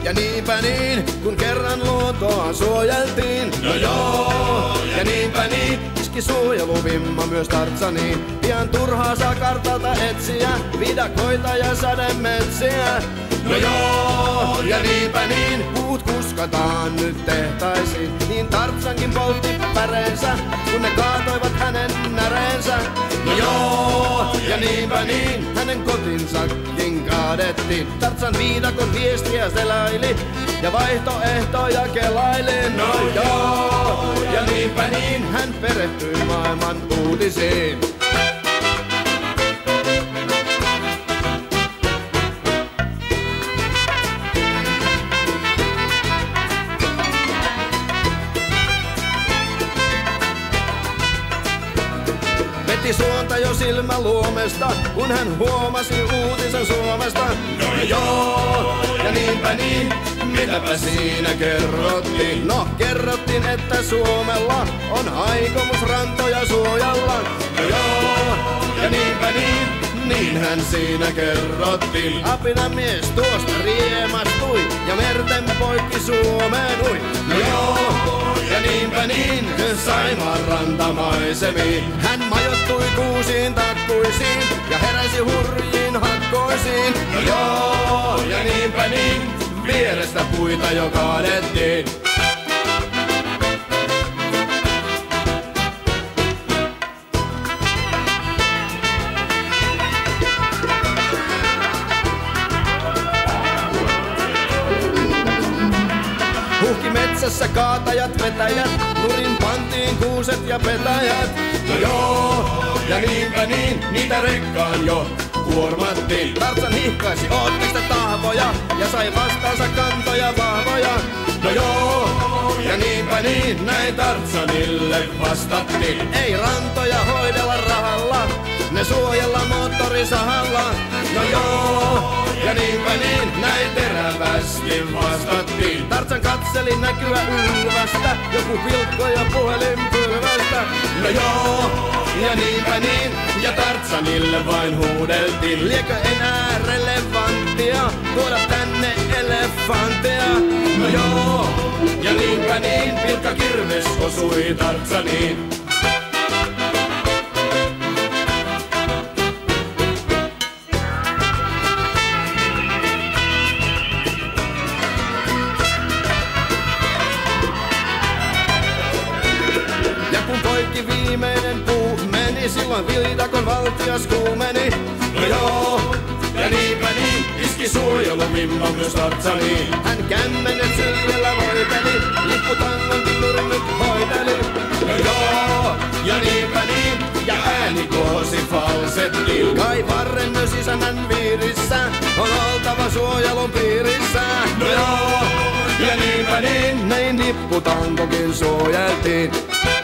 ja niinpä niin, kun kerran luontoa suojeltiin. No joo, ja niinpä niin, iski suojeluvimma myös Tarzaniin. Pian turhaa saa kartalta etsiä, viidakoita ja sademetsiä. No joo, ja niinpä niin, puut kuskataan nyt tehtaisiin. Niin Tarzankin poltti päreensä, kun ne kaatoivat hänen näreensä. No joo, ja niinpä niin, hänen kotinsakin kaadettiin. Tarzan viidakon viestiä selaili ja vaihtoehtoja kelaili. No joo, ja niinpä niin, hän perehtyi maailman uutisiin. Veti suonta jo silmäluomesta, kun hän huomasi uutisen Suomesta. No joo, ja niinpä niin, mitäpä siinä kerrottiin? No kerrottiin, että Suomella on aikomus rantoja suojella. No joo, ja niinpä niin, niinhän siinä kerrottiin. Apinamies tuosta riemastui ja merten poikki Suomeen ui. No joo, ja niinpä niin, Saimaan rantamaisemiin. Hän majoittui kuusiin takkuisiin ja heräsi hurjiin hakkoisiin. No joo, ja niinpä niin, vierestä puita jo kaadettiin. Huhki metsässä kaatajat, vetäjät, nurin pantiin kuuset ja petäjät. No joo, ja niinpä niin, niitä rekkaan jo kuormattiin. Tarzan hihkaisi oottista tahvoja ja sai vastaansa kantoja vahvoja. No joo, ja niinpä niin, näin Tarzanille vastattiin. Ei rantoja hoidella rahalla, ne suojella moottorisahalla. No joo, ja niinpä niin, näin terävästi vastattiin. Tarzan katseli näkyä ylvästä, joku pilkkoi ja puhelinpylvästä. No joo, ja niinpä niin, ja Tarzanille vain huudeltiin. Liekö enää relevanttia tuoda tänne elefantteja? No joo, ja niinpä niin, pilkka kirves osui Tarzaniin. Viimeinen puu meni, silloin viidakon valtias kuumeni. No joo, ja niinpä niin, iski suojeluvimma myös Tarzaniin. Hän kämmenet sylkellä voiteli, lipputangonkin nurmit hoiteli. No joo, ja niinpä niin, ja ääni kohosi falsettiin. Kai varren myös isännän viirissä, on oltava suojelun piirissä. No joo, ja niinpä niin, näin lipputangokin suojeltiin.